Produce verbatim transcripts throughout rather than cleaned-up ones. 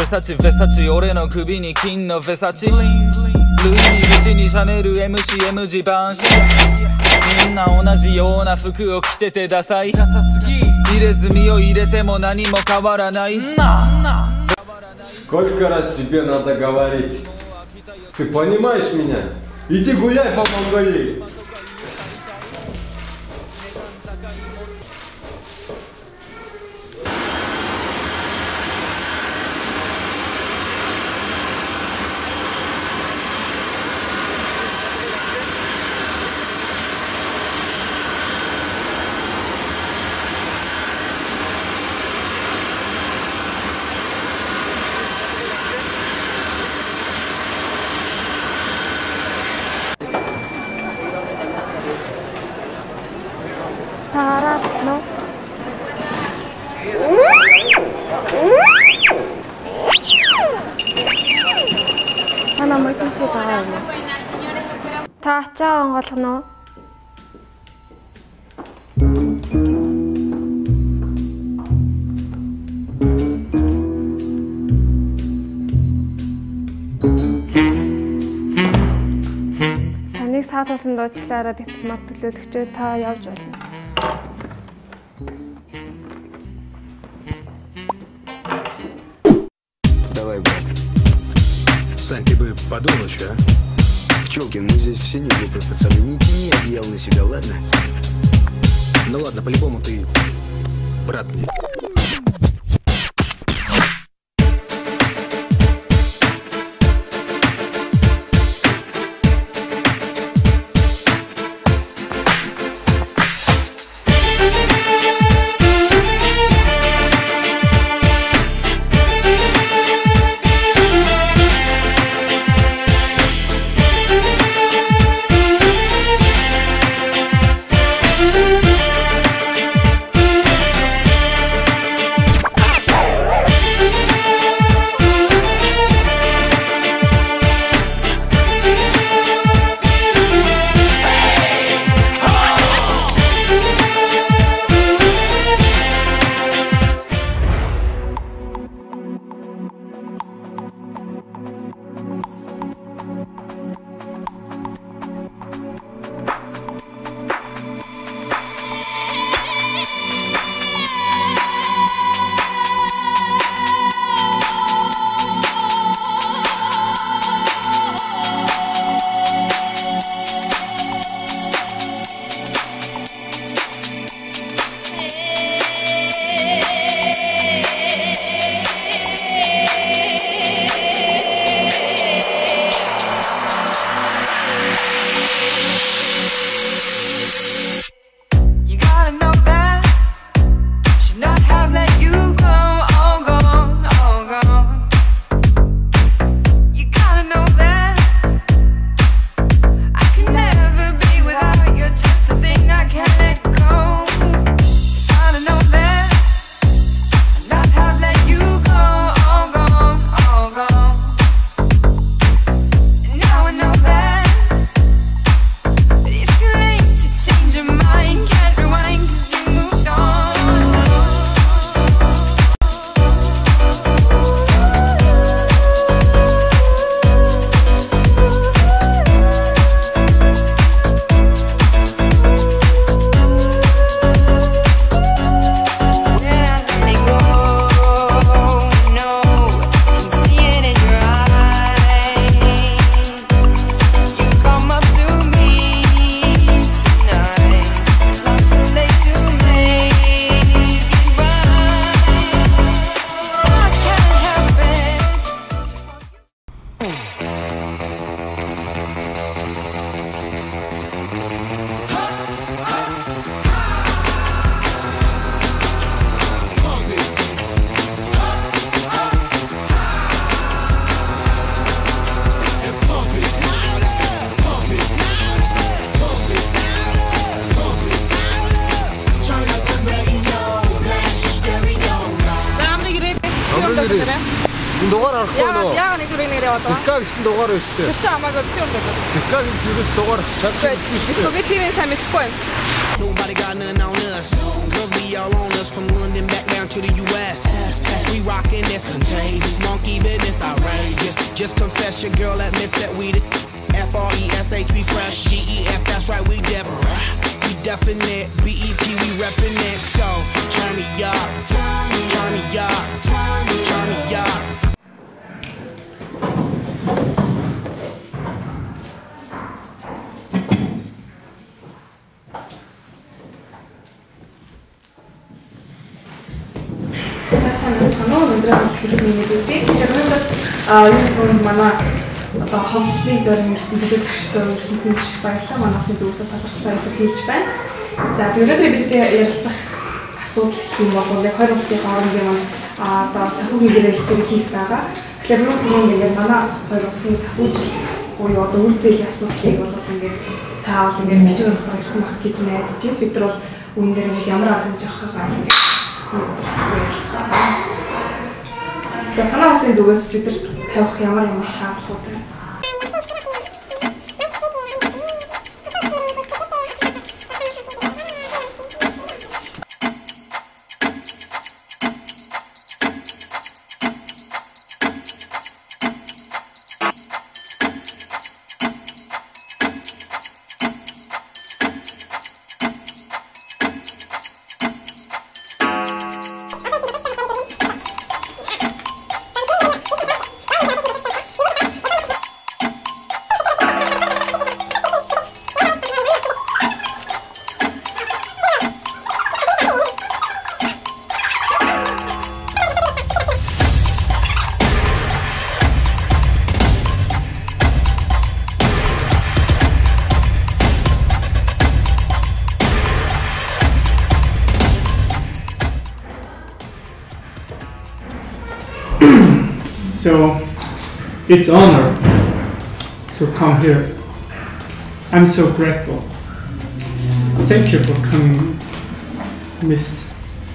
ベサチベサチ俺の首に金のベサチルイに口にシャネル エムシーエム ジバンシみんな同じような服を着ててダサい入れ墨を入れても何も変わらない。 Сколько раз тебе надо говорить? Ты понимаешь меня? Иди гуляй по Монголии. Тарапно. Ана мөтөн шиг байгаа юм. Та ачаа онголгоно уу? Таныг саатуулсан дуучлаараа дипломат төлөөлөгчөө та явж болно. Давай, брат. Сань, ты бы подумал еще, а? Пчелкин, мы здесь все не глупые пацаны. Не тяни одеяло на себя, ладно? Ну ладно, по-любому ты брат мне. Дугаар арахгүй нөө. Яагаад нэг зүрийг нэрээ бодоо? Дика гэсэн дугаар байна шүү дээ. Тэр чинь амаагаа битүүр гэдэг. Дика гэсэн юус дугаар чадчих биш үү? Би тэрийг сайн мэдгүй юм. Nobody got nothing on us. Girls be all on us from London back down to the U S. We We rockin' this contagious, monkey business outrageous. Just confess your girl admits that we the F R E S H, we fresh. G E F, that's right, we different. We definite. B E P, we reppin' it. So turn me up, turn me up, turn me up. Өнөөдөр хэлсэн юм үү? Тэгэхээр өнөөдөр аа юу түрүүнд манай одоо ховлын зорин ирсэн төлөө зочтой ирсэн хүн шиг баярлалаа. Манайсын зөвсөд талархлаа илэрхийлж байна. За өнөөдөр бид ярилцах асуудал юм бол яг хоёр улсын хоорондын маань одоо санхүүгийн гэрэлцэл хийх байгаа. Тэгэхээр өнөөдөр түрүүнд ингээд манай хоёр улсын санхүүжил буюу одоо үр зээлийн асуудлыг бол ингээд та бол ингээд бичиг онохоор ирсэн баг гэж найдаж байна. Бид нар бол үүн дээр ингээд ямар арга хэмжээ авахгаа ингээд ярилцгаа. За танай улсын зүгээс бид нар тавих ямар ямар шаардлагууд байна? So it's an honor to come here. I'm so grateful. Thank you for coming, Miss.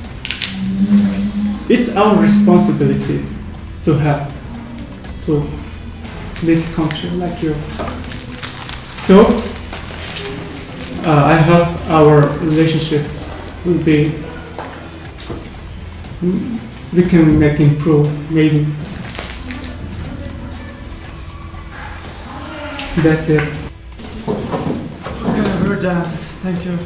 It's our responsibility to help to lead a country like you. So uh, I hope our relationship will be, we can make improve maybe. That's it. Okay, we're done. Thank you.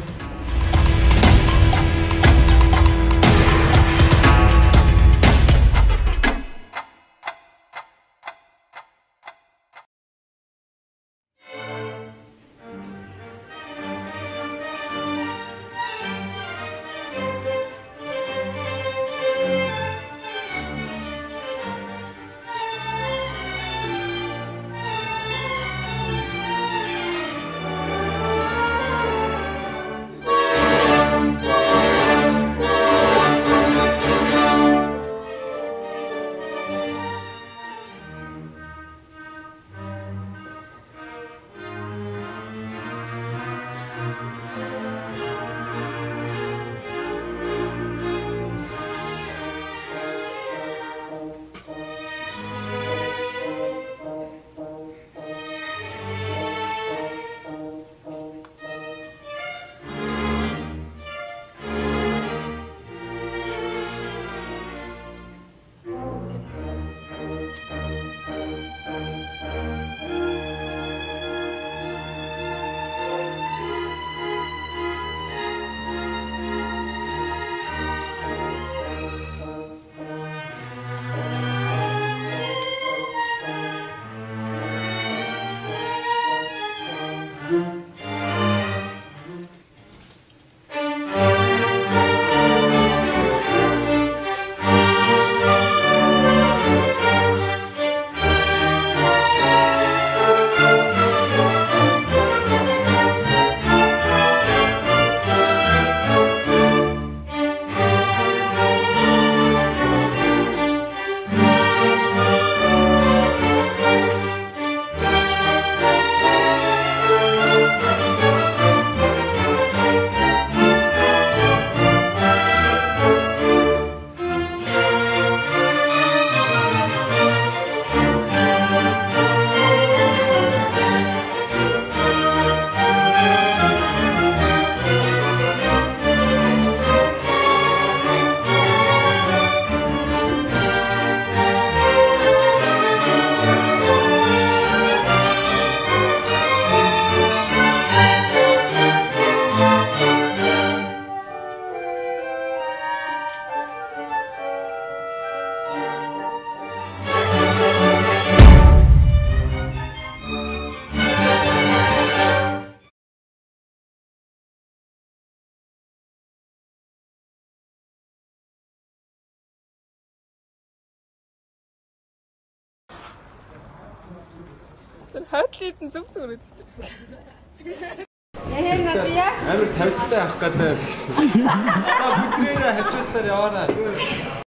Хойдлын зөв зүрх. Яа нэ яач Амар тавцтай авах гэдэг гэсэн. За бүтрээ хажуудлаар яваараа зүгээр.